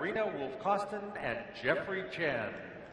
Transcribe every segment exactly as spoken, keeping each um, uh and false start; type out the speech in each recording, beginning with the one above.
Katarina, Wolfkostin, and Jeffrey Chen.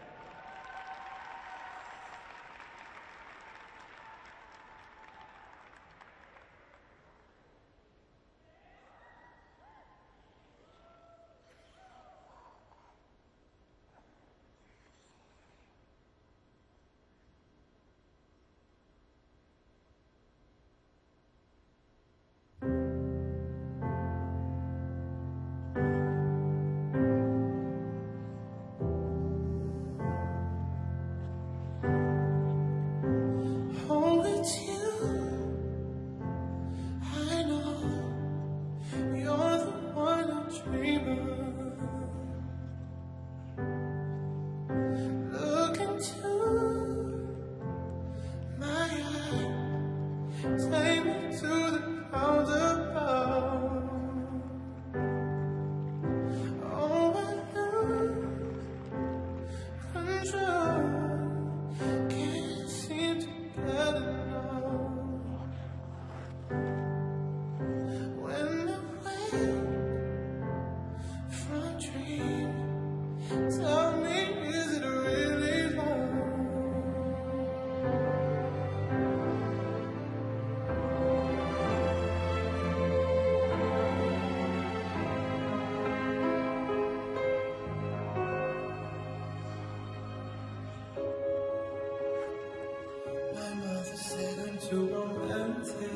Too romantic.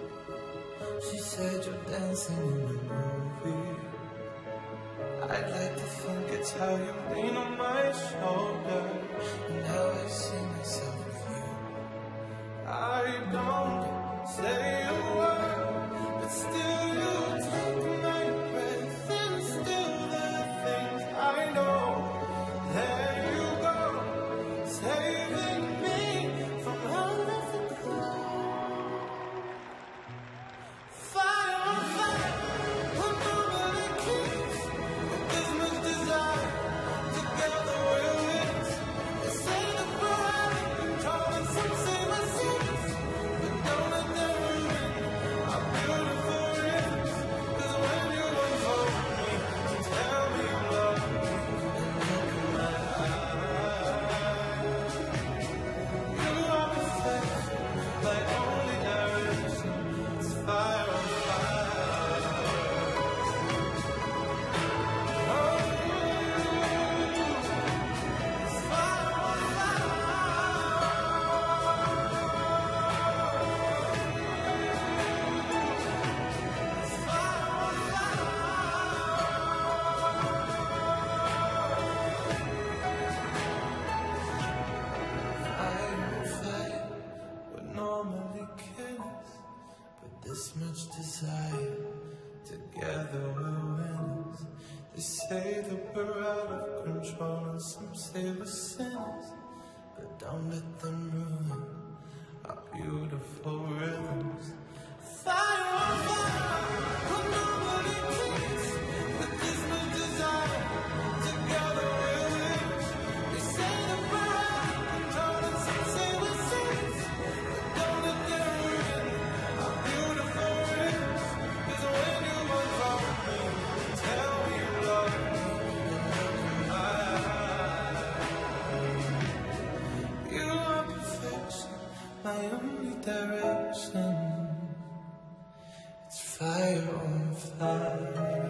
She said you're dancing in the movie. I'd like to think it's how you lean on my shoulder and how I see myself with you. I don't say a word, but still you take my breath, and still the things I know. There you go, saving me from all of the this much desire, together we're winners. They say that we're out of control and some say we're sinners, but don't let them ruin our beautiful rhythms. Fire on fire, when nobody cares, but this much desire, together we're winners. They say that we're out of control and some say we're sinners, but don't let them ruin our beautiful rhythms. Cause when you unfold me, tell me you love me, and look in my eyes. You are perfection, my only direction. It's fire on fire.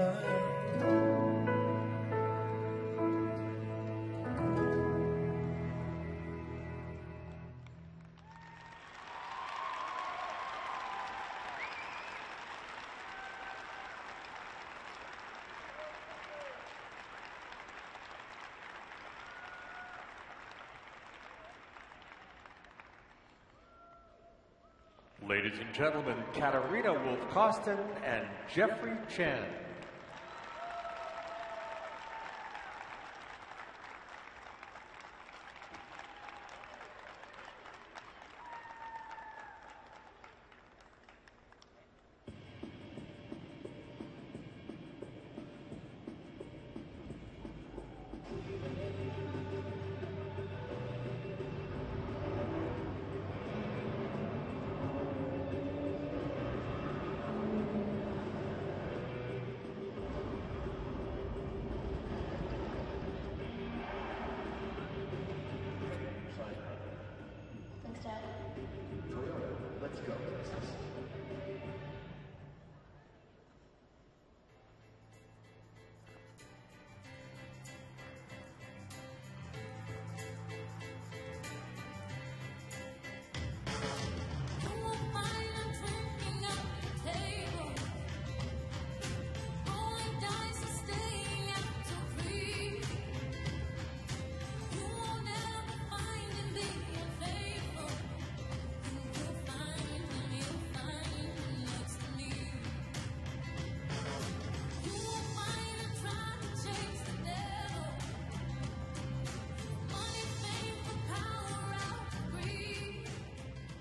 Ladies and gentlemen, Katarina, Wolfkostin, and Jeffrey Chen.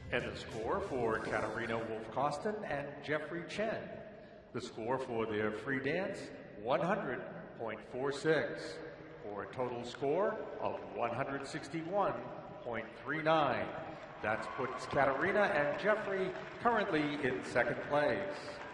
And the score for Katarina Wolfkostin and Jeffrey Chen. The score for their free dance, one hundred point four six, for a total score of one hundred sixty-one point three nine. That puts Katarina and Jeffrey currently in second place.